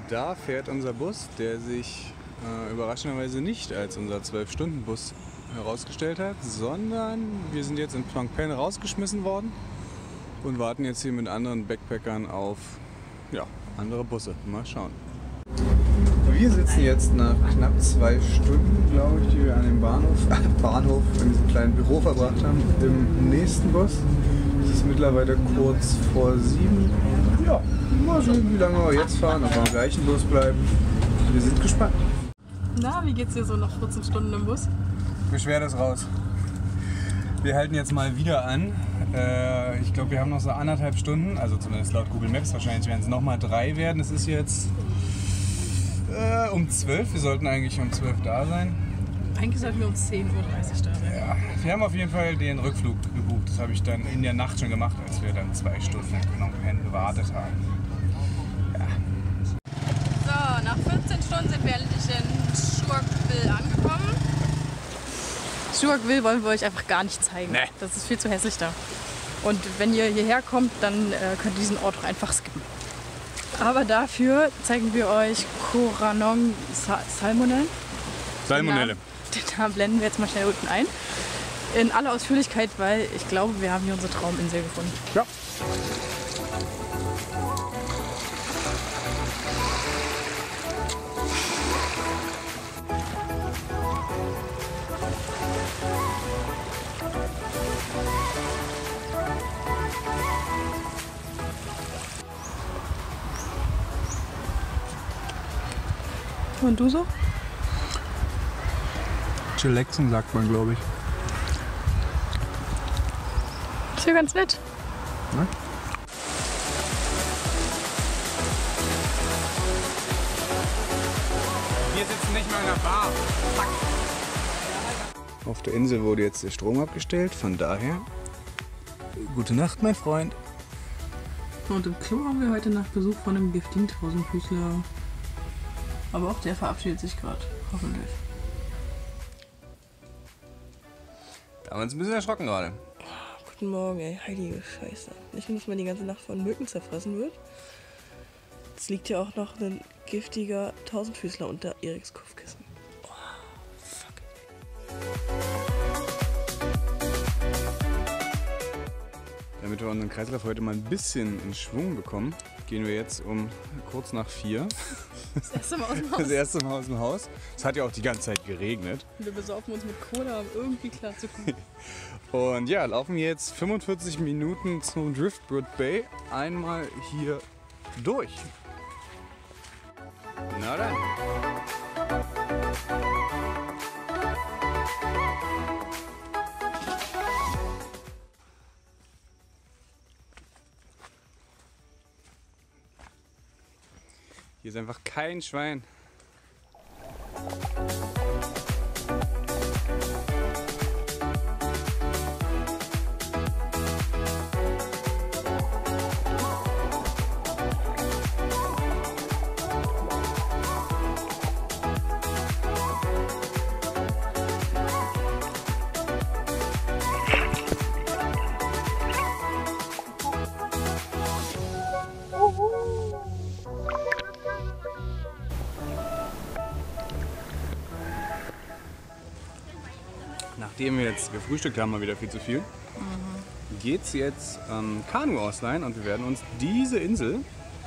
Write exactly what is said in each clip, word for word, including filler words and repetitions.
Da fährt unser Bus, der sich äh, überraschenderweise nicht als unser zwölf-Stunden-Bus herausgestellt hat, sondern wir sind jetzt in Phnom Penh rausgeschmissen worden und warten jetzt hier mit anderen Backpackern auf ja, andere Busse. Mal schauen. Wir sitzen jetzt nach knapp zwei Stunden, glaube ich, die wir an dem Bahnhof, äh, Bahnhof in diesem kleinen Büro verbracht haben, im nächsten Bus. Es ist mittlerweile kurz vor sieben. Ja, mal sehen, wie lange wir jetzt fahren, ob wir am gleichen Bus bleiben. Wir sind gespannt. Na, wie geht's dir so nach vierzehn Stunden im Bus? Beschwer das raus. Wir halten jetzt mal wieder an. Äh, ich glaube, wir haben noch so anderthalb Stunden, also zumindest laut Google Maps. Wahrscheinlich werden es nochmal drei werden. Es ist jetzt äh, um zwölf. Wir sollten eigentlich um zwölf da sein. Eigentlich sollten wir um zehn Uhr dreißig da sein. Ja, wir haben auf jeden Fall den Rückflug gebucht. Das habe ich dann in der Nacht schon gemacht, als wir dann zwei Stunden in Phnom Penh gewartet haben. Ja. So, nach vierzehn Stunden sind wir endlich in Schuakville angekommen. Schuakville wollen wir euch einfach gar nicht zeigen. Nee. Das ist viel zu hässlich da. Und wenn ihr hierher kommt, dann äh, könnt ihr diesen Ort auch einfach skippen. Aber dafür zeigen wir euch Koranong Sa Salmonellen. Salmonelle. Den Namen blenden wir jetzt mal schnell unten ein. In aller Ausführlichkeit, weil ich glaube, wir haben hier unsere Trauminsel gefunden. Ja. Und du so? Chillaxen sagt man, glaube ich. Ist ja ganz nett. Ne? Wir sitzen nicht mehr in der Bar. Fuck. Auf der Insel wurde jetzt der Strom abgestellt, von daher gute Nacht, mein Freund. Und im Klo haben wir heute Nacht Besuch von einem giftigen Tausendfüßler. Aber auch der verabschiedet sich gerade, hoffentlich. Da haben wir uns ein bisschen erschrocken gerade. Oh, guten Morgen, ey, heilige Scheiße. Nicht nur, dass man die ganze Nacht von Mücken zerfressen wird. Es liegt ja auch noch ein giftiger Tausendfüßler unter Eriks Kopfkissen. Oh, fuck. Damit wir unseren Kreislauf heute mal ein bisschen in Schwung bekommen, gehen wir jetzt um kurz nach vier. Das erste Mal aus dem Haus. Das erste Mal aus dem Haus. Es hat ja auch die ganze Zeit geregnet. Wir besaufen uns mit Cola, um irgendwie klarzukommen. Und ja, laufen jetzt fünfundvierzig Minuten zum Driftwood Bay einmal hier durch. Na dann. Hier ist einfach kein Schwein. Nachdem wir jetzt gefrühstückt haben, mal wieder viel zu viel, mhm. geht es jetzt ähm, Kanu ausleihen und wir werden uns diese Insel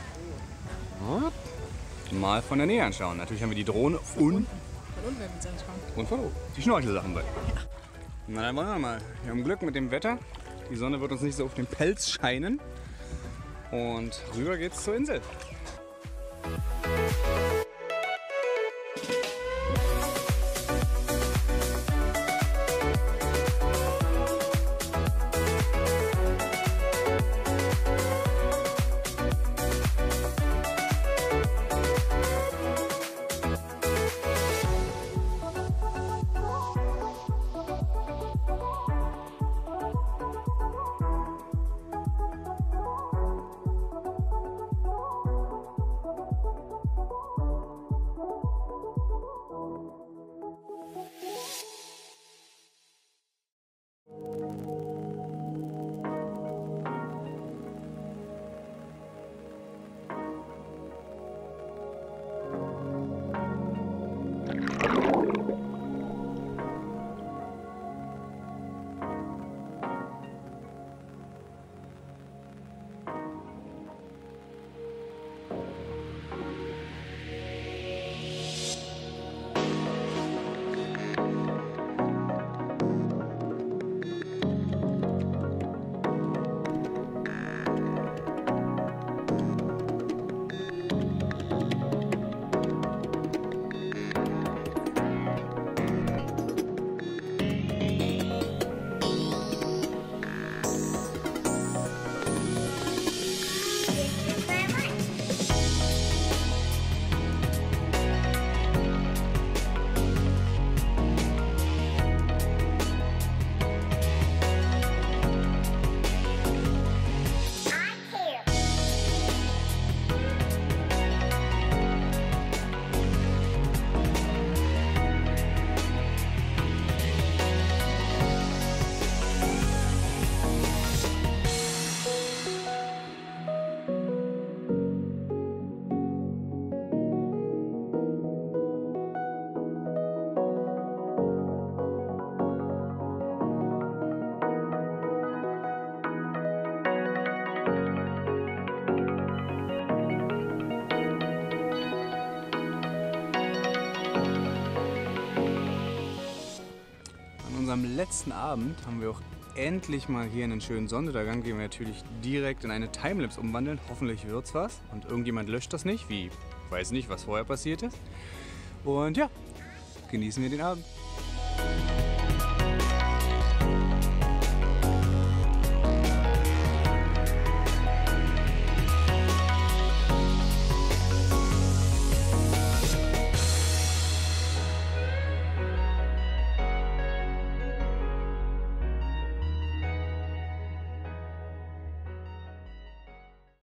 mal von der Nähe anschauen. Natürlich haben wir die Drohne und, von unten werden wir uns anschauen. Und von oben. Die Schnorchelsachen bei. Ja. Na dann wollen wir mal. Wir haben Glück mit dem Wetter. Die Sonne wird uns nicht so auf den Pelz scheinen. Und rüber geht's zur Insel. unserem letzten Abend haben wir auch endlich mal hier einen schönen Sonnenuntergang, den wir natürlich direkt in eine Timelapse umwandeln. Hoffentlich wird's was und irgendjemand löscht das nicht, wie, weiß nicht, was vorher passiert ist. Und ja, genießen wir den Abend.